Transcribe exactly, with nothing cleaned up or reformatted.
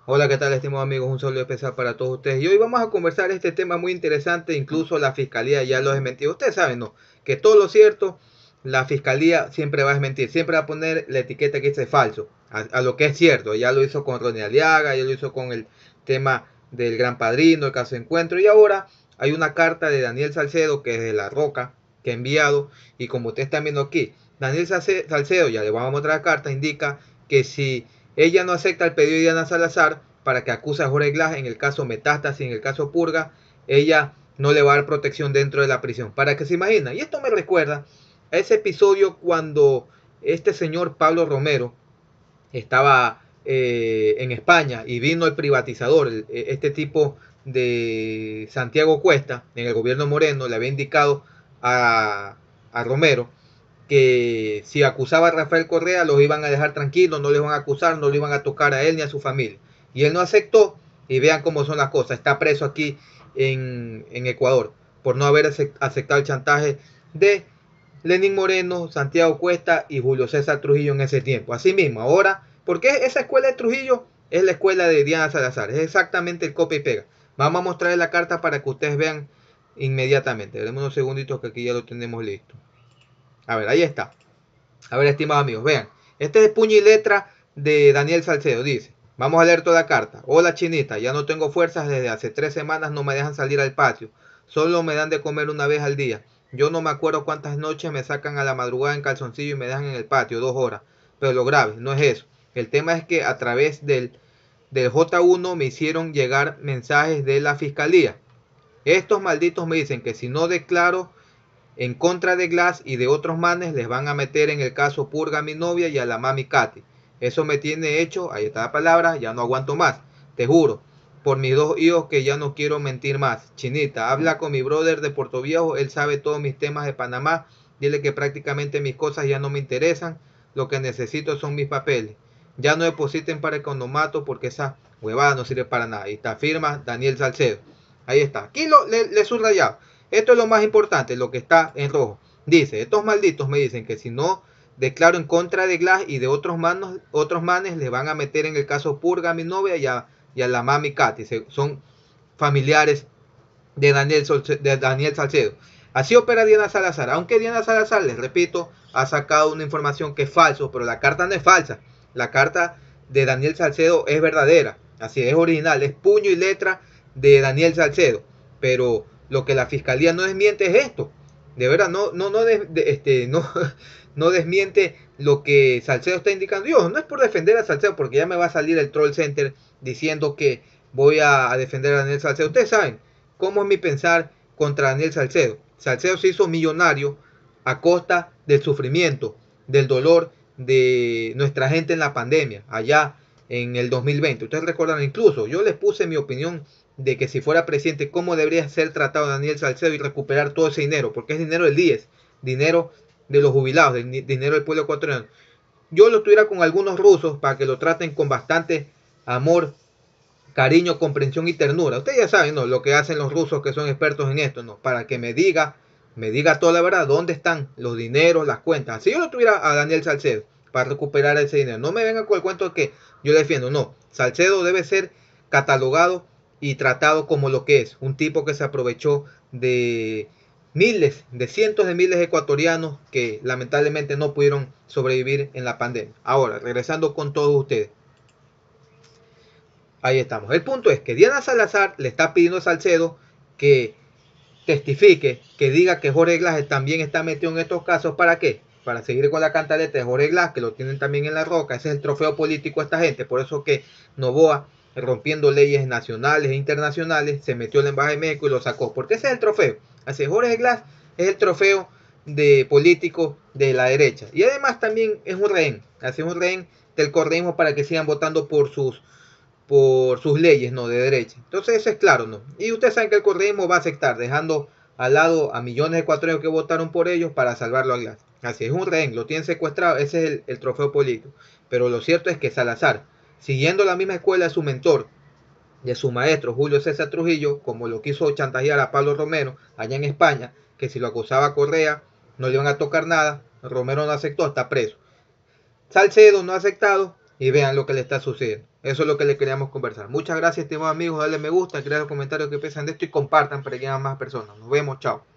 Hola, ¿qué tal, estimados amigos? Un saludo especial para todos ustedes. Y hoy vamos a conversar este tema muy interesante, incluso la fiscalía ya lo ha desmentido. Ustedes saben, ¿no? Que todo lo cierto, la fiscalía siempre va a desmentir, siempre va a poner la etiqueta que dice falso, a, a lo que es cierto. Ya lo hizo con Ronnie Aliaga, ya lo hizo con el tema del Gran Padrino, el caso de Encuentro, y ahora hay una carta de Daniel Salcedo, que es de La Roca, que ha enviado, y como ustedes están viendo aquí, Daniel Salcedo, ya le vamos a mostrar la carta, indica que si ella no acepta el pedido de Diana Salazar para que acuse a Jorge Glass en el caso Metástasis, en el caso Purga, ella no le va a dar protección dentro de la prisión. Para que se imagina. Y esto me recuerda a ese episodio cuando este señor Pablo Romero estaba eh, en España y vino el privatizador, este tipo de Santiago Cuesta, en el gobierno Moreno, le había indicado a, a Romero que si acusaba a Rafael Correa los iban a dejar tranquilos, no le iban a acusar, no le iban a tocar a él ni a su familia. Y él no aceptó, y vean cómo son las cosas. Está preso aquí en, en Ecuador por no haber aceptado el chantaje de Lenín Moreno, Santiago Cuesta y Julio César Trujillo en ese tiempo. Así mismo, ahora, porque esa escuela de Trujillo es la escuela de Diana Salazar, es exactamente el copia y pega. Vamos a mostrarles la carta para que ustedes vean inmediatamente. Veremos unos segunditos que aquí ya lo tenemos listo. A ver, ahí está. A ver, estimados amigos, vean. Este es puño y letra de Daniel Salcedo. Dice, vamos a leer toda la carta. Hola, Chinita, ya no tengo fuerzas. Desde hace tres semanas no me dejan salir al patio. Solo me dan de comer una vez al día. Yo no me acuerdo cuántas noches me sacan a la madrugada en calzoncillo y me dejan en el patio dos horas. Pero lo grave no es eso. El tema es que a través del, del J uno me hicieron llegar mensajes de la fiscalía. Estos malditos me dicen que si no declaro en contra de Glass y de otros manes, les van a meter en el caso Purga a mi novia y a la mami Katy. Eso me tiene hecho, ahí está la palabra, ya no aguanto más. Te juro, por mis dos hijos que ya no quiero mentir más. Chinita, habla con mi brother de Puerto Viejo, él sabe todos mis temas de Panamá. Dile que prácticamente mis cosas ya no me interesan. Lo que necesito son mis papeles. Ya no depositen para economato porque esa huevada no sirve para nada. Y está firma Daniel Salcedo. Ahí está. Aquí lo, le, le subrayado. Esto es lo más importante, lo que está en rojo. Dice, estos malditos me dicen que si no declaro en contra de Glass y de otros manos, otros manes, le van a meter en el caso Purga a mi novia y a, y a la mami Katy. Son familiares de Daniel, de Daniel Salcedo. Así opera Diana Salazar. Aunque Diana Salazar, les repito, ha sacado una información que es falso, pero la carta no es falsa. La carta de Daniel Salcedo es verdadera. Así es original, es puño y letra de Daniel Salcedo. Pero lo que la fiscalía no desmiente es esto. De verdad, no, no, no, de, de, este, no, no desmiente lo que Salcedo está indicando. Yo, no es por defender a Salcedo, porque ya me va a salir el Troll Center diciendo que voy a, a defender a Daniel Salcedo. Ustedes saben cómo es mi pensar contra Daniel Salcedo. Salcedo se hizo millonario a costa del sufrimiento, del dolor de nuestra gente en la pandemia, allá en el dos mil veinte. Ustedes recuerdan, incluso yo les puse mi opinión de que si fuera presidente, cómo debería ser tratado Daniel Salcedo y recuperar todo ese dinero, porque es dinero del I E S, dinero de los jubilados, dinero del pueblo ecuatoriano. Yo lo tuviera con algunos rusos para que lo traten con bastante amor, cariño, comprensión y ternura. Ustedes ya saben, ¿no? Lo que hacen los rusos que son expertos en esto, ¿no? Para que me diga, me diga toda la verdad, dónde están los dineros, las cuentas. Si yo lo tuviera a Daniel Salcedo para recuperar ese dinero, no me venga con el cuento de que yo defiendo, no. Salcedo debe ser catalogado y tratado como lo que es, un tipo que se aprovechó de miles, de cientos de miles de ecuatorianos que lamentablemente no pudieron sobrevivir en la pandemia. Ahora, regresando con todos ustedes. Ahí estamos. El punto es que Diana Salazar le está pidiendo a Salcedo que testifique, que diga que Jorge Glass también está metido en estos casos. ¿Para qué? Para seguir con la cantaleta de Jorge Glass, que lo tienen también en la roca. Ese es el trofeo político de esta gente. Por eso que Novoa, rompiendo leyes nacionales e internacionales, se metió en la embajada de México y lo sacó. Porque ese es el trofeo. Así, Jorge Glass es el trofeo de político de la derecha. Y además también es un rehén. Así es un rehén del correísmo para que sigan votando por sus por sus leyes, no, de derecha. Entonces eso es claro, ¿no? Y ustedes saben que el correísmo va a aceptar, dejando al lado a millones de ecuatorianos que votaron por ellos para salvarlo a Glass. Así es un rehén, lo tienen secuestrado, ese es el, el trofeo político. Pero lo cierto es que Salazar, siguiendo la misma escuela de su mentor, de su maestro Julio César Trujillo, como lo quiso chantajear a Pablo Romero allá en España, que si lo acusaba Correa no le iban a tocar nada, Romero no aceptó, está preso. Salcedo no ha aceptado y vean lo que le está sucediendo. Eso es lo que le queríamos conversar. Muchas gracias, estimados amigos. Dale me gusta, crear comentarios que piensan de esto y compartan para que haya más personas. Nos vemos, chao.